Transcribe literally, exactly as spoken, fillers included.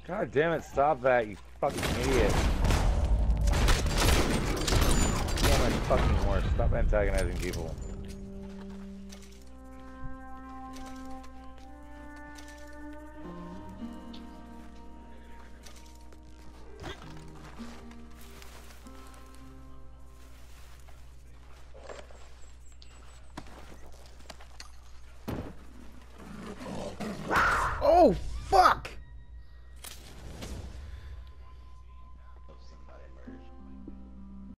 God damn it, stop that, you fucking idiot. Damn it, fucking worse. Stop antagonizing people. Oh, fuck!